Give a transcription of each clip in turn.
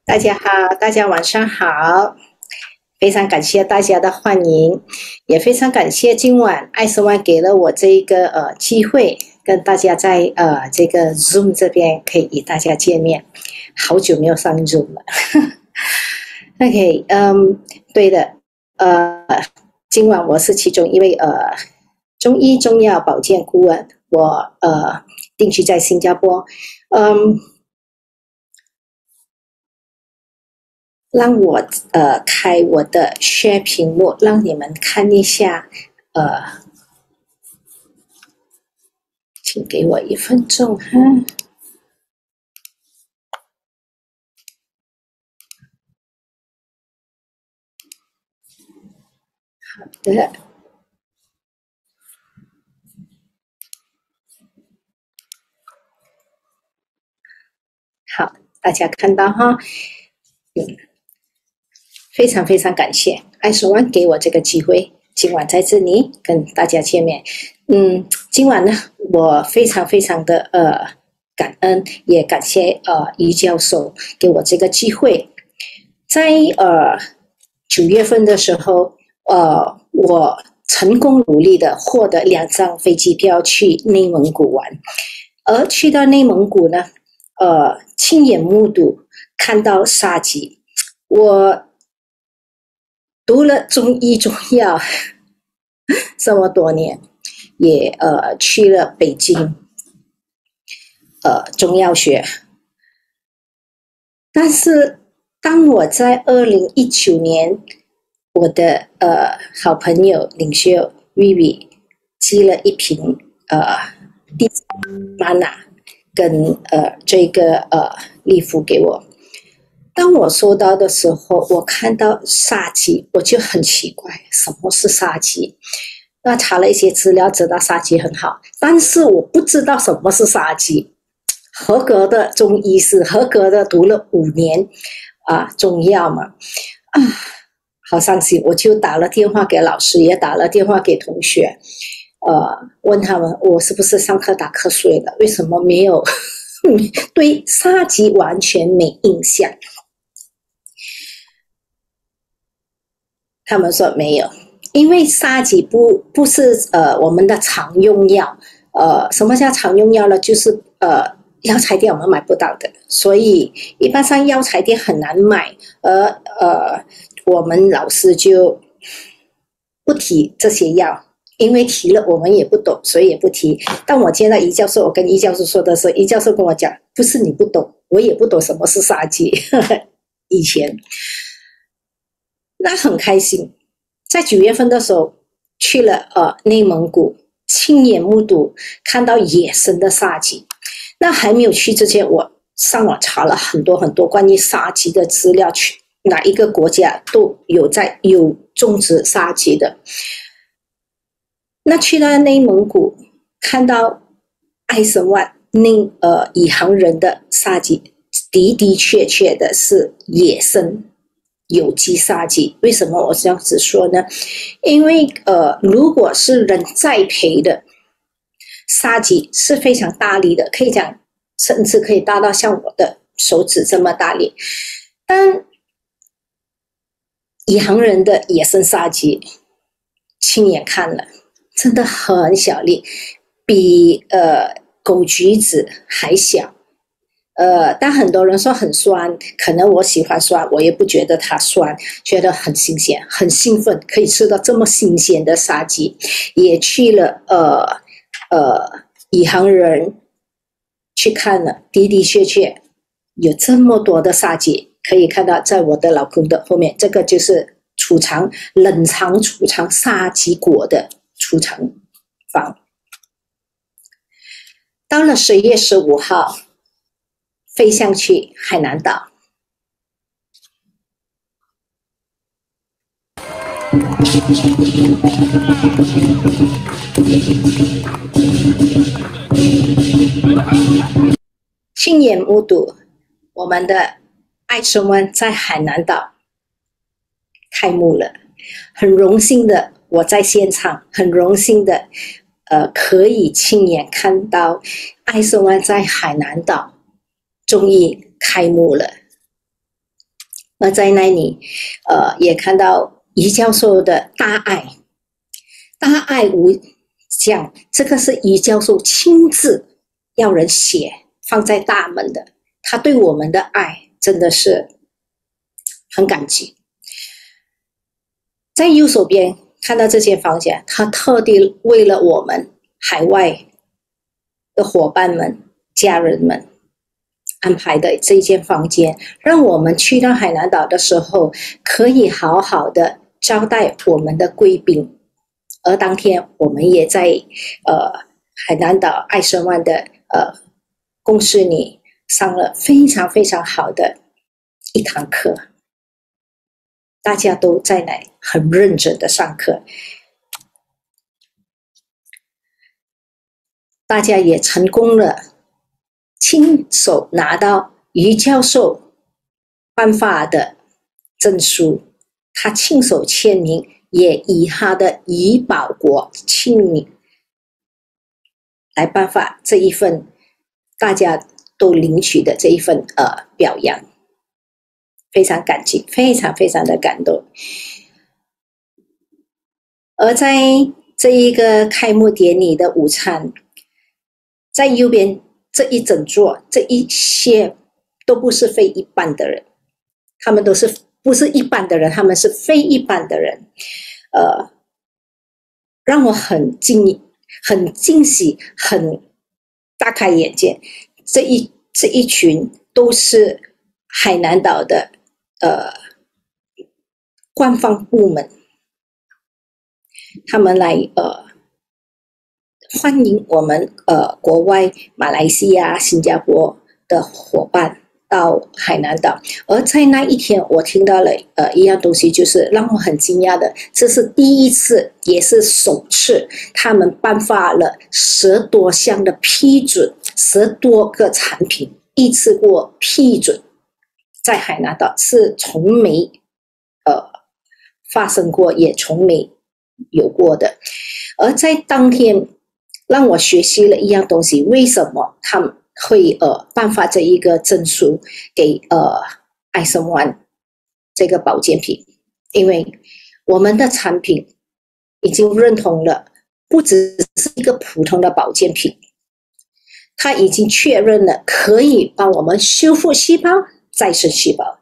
大家好，大家晚上好，非常感谢大家的欢迎，也非常感谢今晚艾斯万给了我这一个机会，跟大家在这个 Zoom 这边可以与大家见面，好久没有上 Zoom 了。OK，对的，呃，今晚我是其中一位中医中药保健顾问，我定居在新加坡，嗯。让我开我的 share 屏幕，让你们看一下。请给我1分钟哈。好的，好，大家看到哈。非常非常感谢艾守万给我这个机会，今晚在这里跟大家见面。今晚呢，我非常非常的感恩，也感谢于教授给我这个机会。在9月份的时候，我成功努力的获得2张飞机票去内蒙古玩，而去到内蒙古呢，亲眼目睹看到杀鸡。我读了中医中药这么多年，也去了北京中药学，但是当我在2019年，我的好朋友领袖 Vivi 寄了一瓶地玛娜跟这个利福给我。当我收到的时候，我看到杀鸡，我就很奇怪，什么是杀鸡？那查了一些资料，知道杀鸡很好，但是我不知道什么是杀鸡。合格的中医师，合格的读了5年中药嘛，好伤心。我就打了电话给老师，也打了电话给同学，问他们我是不是上课打瞌睡了？为什么没有对杀鸡完全没印象？他们说没有，因为杀鸡不是我们的常用药。什么叫常用药呢？就是药材店我们买不到的，所以一般上药材店很难买。我们老师就不提这些药，因为提了我们也不懂，所以也不提。但我见到于教授，我跟于教授说的时候，于教授跟我讲，不是你不懂，我也不懂什么是杀鸡。以前那很开心，在9月份的时候去了内蒙古，亲眼目睹看到野生的杀鸡。那还没有去之前，我上网查了很多很多关于杀鸡的资料，去哪一个国家都有种植杀鸡的。那去到内蒙古，看到艾森万以杭人的杀鸡，的的确确的是野生有机杀鸡。为什么我这样子说呢？因为如果是人栽培的杀鸡是非常大力的，可以讲甚至可以大到像我的手指这么大力。但以杭人的野生杀鸡亲眼看了，真的很小粒，比狗橘子还小。但很多人说很酸，可能我喜欢酸，我也不觉得它酸，觉得很新鲜，很兴奋，可以吃到这么新鲜的杀鸡。也去了以杭人去看了，的的确确有这么多的杀鸡，可以看到在我的老公的后面，这个就是冷藏储藏杀鸡果的储藏房。到了10月15号，飞向去海南岛。亲眼目睹我们的爱春湾在海南岛开幕了，很荣幸的我在现场，很荣幸的可以亲眼看到爱春湾在海南岛终于开幕了。 而在那里，也看到余教授的大爱，大爱无疆，这个是余教授亲自要人写放在大门的，他对我们的爱真的是很感激。在右手边看到这间房间，他特地为了我们海外的伙伴们、家人们安排的这一间房间，让我们去到海南岛的时候可以好好的招待我们的贵宾。而当天我们也在海南岛爱参湾的公司里上了非常非常好的一堂课，大家都在那很认真的上课，大家也成功了亲手拿到余教授颁发的证书，他亲手签名，也以他的余保国亲名来颁发这一份大家都领取的这一份表扬，非常感激，非常非常的感动。而在这一个开幕典礼的午餐，在右边这一整桌，这一些都不是非一般的人，他们都是不是一般的人，他们是非一般的人，让我很惊喜，很大开眼界。这一群都是海南岛的官方部门，他们来欢迎我们国外马来西亚、新加坡的伙伴到海南岛。而在那一天我听到了一样东西，就是让我很惊讶的，这是第一次也是首次他们颁发了10多项的批准，10多个产品一次过批准，在海南岛是从没发生过，也从没有过的。而在当天让我学习了一样东西，为什么他们会颁发这一个证书给爱参湾这个保健品，因为我们的产品已经认同了，不只是一个普通的保健品，它已经确认了可以帮我们修复细胞、再生细胞，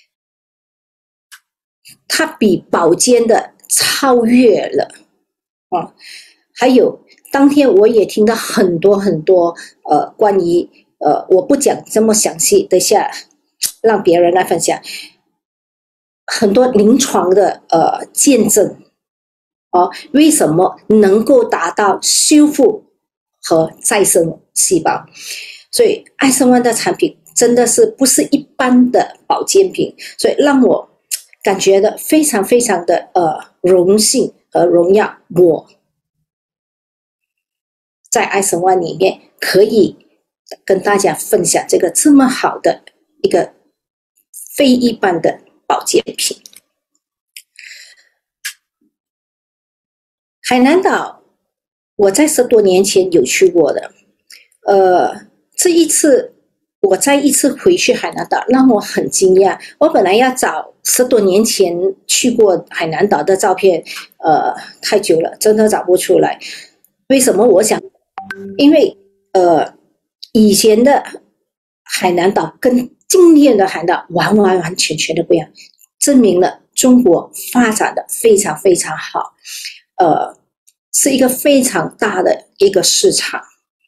它比保健的超越了还有当天我也听到很多关于我不讲这么详细，等下让别人来分享，很多临床的见证为什么能够达到修复和再生细胞。所以爱参湾的产品真的是不是一般的保健品，所以让我感觉到非常非常的荣幸和荣耀，我在爱参湾里面可以跟大家分享这个这么好的一个非一般的保健品。海南岛我在10多年前有去过的，这一次我再一次回去海南岛让我很惊讶，我本来要找10多年前去过海南岛的照片，太久了真的找不出来。为什么我想，因为以前的海南岛跟今天的海南岛完全的不一样，证明了中国发展的非常非常好，是一个非常大的一个市场。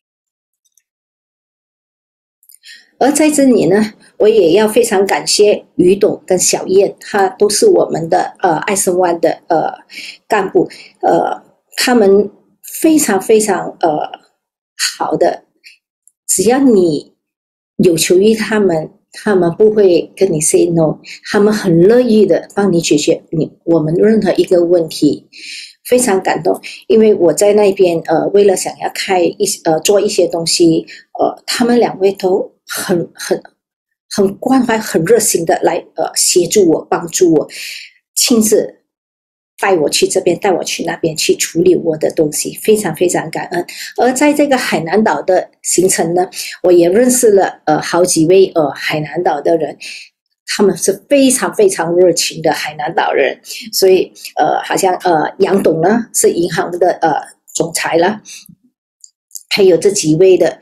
而在这里呢，我也要非常感谢于董跟小燕，他都是我们的爱参湾的干部，他们非常非常好的，只要你有求于他们，他们不会跟你 say no， 他们很乐意的帮你解决我们任何一个问题，非常感动。因为我在那边为了想要做一些东西，他们2位都很关怀、很热心的来协助我、帮助我，亲自带我去这边，带我去那边去处理我的东西，非常非常感恩。而在这个海南岛的行程呢，我也认识了好几位海南岛的人， 他们是非常非常热情的海南岛人，所以好像杨董呢是银行的总裁了，还有这几位的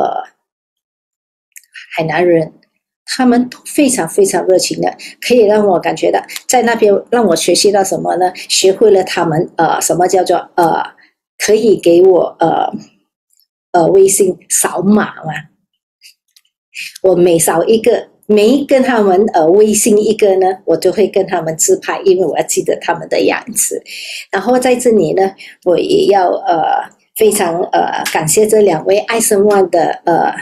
海南人，他们都非常非常热情的，可以让我感觉到在那边让我学习到什么呢？学会了他们什么叫做可以给我微信扫码嘛，我每扫一个。每跟他们微信一个呢，我就会跟他们自拍，因为我要记得他们的样子。然后在这里呢，我也要非常感谢这两位爱生万的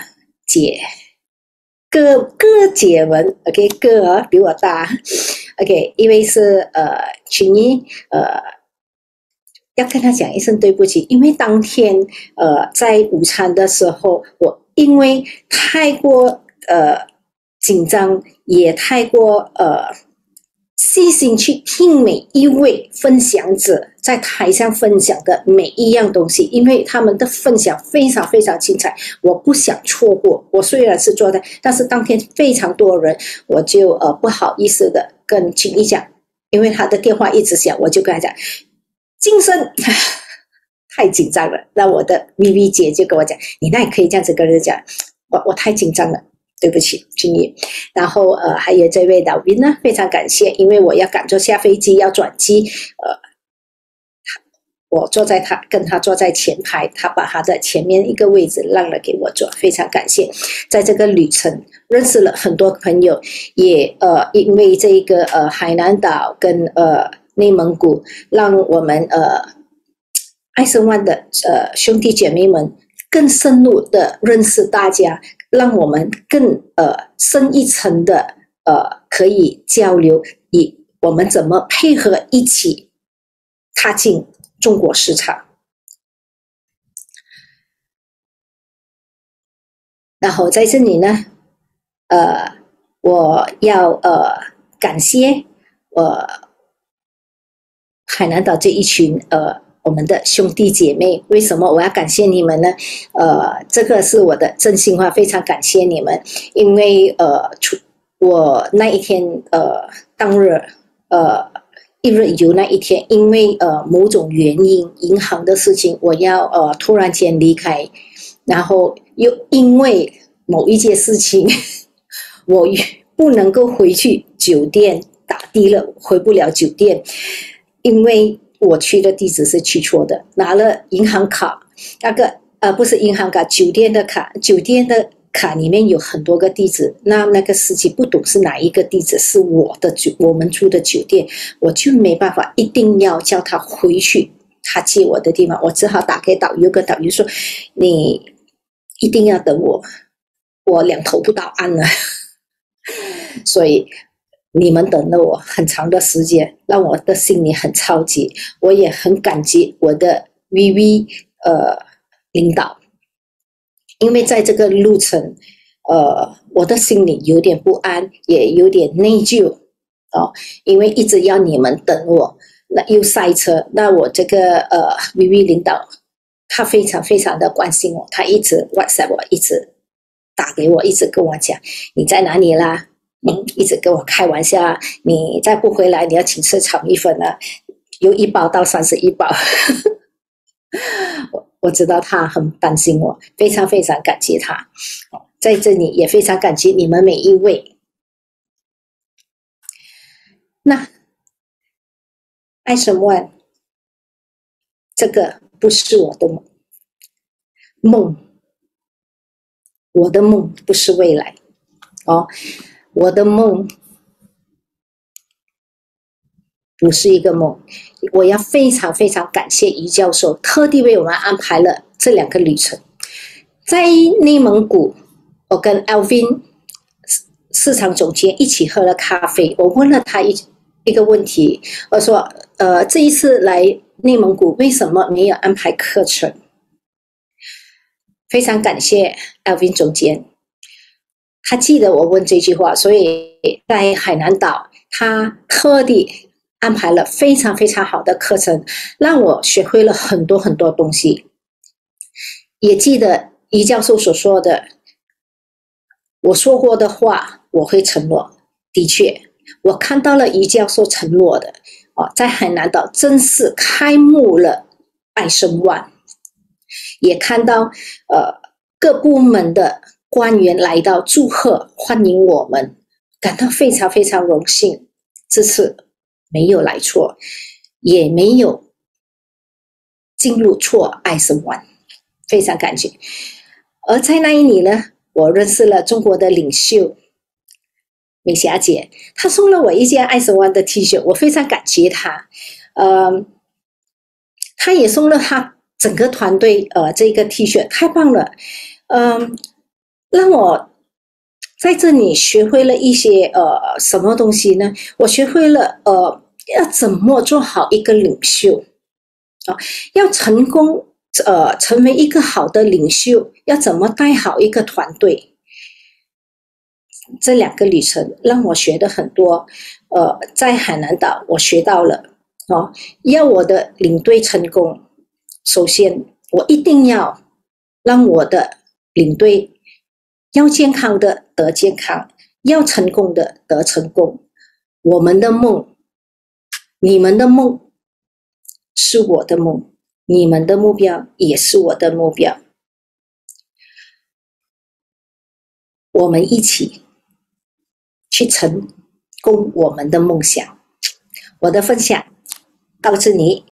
哥姐们 ，OK 哥比我大 ，OK 一位是群一要跟他讲一声对不起，因为当天在午餐的时候，我因为太过紧张，也太过细心去听每一位分享者在台上分享的每一样东西，因为他们的分享非常非常精彩，我不想错过。我虽然是坐在，但是当天非常多人，我就不好意思的跟群一讲，因为他的电话一直响，我就跟他讲晋升。太紧张了，那我的 VV 姐就跟我讲，你那也可以这样子跟人讲，我太紧张了。对不起，君怡。然后还有这位导宾呢，非常感谢，因为我要赶着下飞机要转机，我跟他坐在前排，他把他的前面一个位置让了给我坐，非常感谢。在这个旅程认识了很多朋友，也因为这个海南岛跟内蒙古，让我们爱生万的兄弟姐妹们更深入的认识大家，让我们更深一层的可以交流，以我们怎么配合一起踏进中国市场。然后在这里呢，我要感谢海南岛这一群我们的兄弟姐妹。为什么我要感谢你们呢？这个是我的真心话，非常感谢你们，因为我那一天当日一日游那一天，因为某种原因，银行的事情，我要突然间离开，然后又因为某一件事情，我不能够回去酒店，打的了，回不了酒店，因为我去的地址是去错的，拿了银行卡，那个不是银行卡，酒店的卡，酒店的卡里面有很多个地址，那个司机不懂是哪一个地址是我们住的酒店，我就没办法，一定要叫他回去他接我的地方，我只好打给导游，跟导游说你一定要等我两头不到岸了。所以你们等了我很长的时间，让我的心里很着急，我也很感激我的 VV 领导，因为在这个路程我的心里有点不安，也有点内疚因为一直要你们等我，那又塞车，那我这个VV 领导他非常非常的关心我，他一直 WhatsApp 我，一直打给我，一直跟我讲你在哪里啦，一直跟我开玩笑，你再不回来你要请吃炒米粉了，由1包到31包。我知道他很担心我，非常非常感激他，在这里也非常感激你们每一位。那爱生万这个不是我的梦，我的梦不是未来我的梦不是一个梦，我要非常非常感谢于教授特地为我们安排了这2个旅程。在内蒙古，我跟 Alvin 市场总监一起喝了咖啡，我问了他一个问题，我说这一次来内蒙古为什么没有安排课程？非常感谢 Alvin 总监，他记得我问这句话，所以在海南岛他特地安排了非常非常好的课程，让我学会了很多很多东西。也记得于教授所说的，我说过的话我会承诺， 的确，我看到了于教授承诺的在海南岛正式开幕了爱生湾，也看到各部门的官员来到祝贺欢迎我们，感到非常非常荣幸。这次没有来错，也没有进入错爱生湾，非常感谢。而在那一年呢，我认识了中国的领袖美霞姐，她送了我一件爱生湾的 T 恤，我非常感谢她。她也送了她整个团队这个 T 恤，太棒了。让我在这里学会了一些什么东西呢？我学会了要怎么做好一个领袖要成功成为一个好的领袖，要怎么带好一个团队。这2个旅程让我学的很多。在海南岛我学到了要我的领队成功，首先我一定要让我的领队要健康的得健康，要成功的得成功。我们的梦，你们的梦是我的梦，你们的目标也是我的目标。我们一起去成功我们的梦想。我的分享到这里。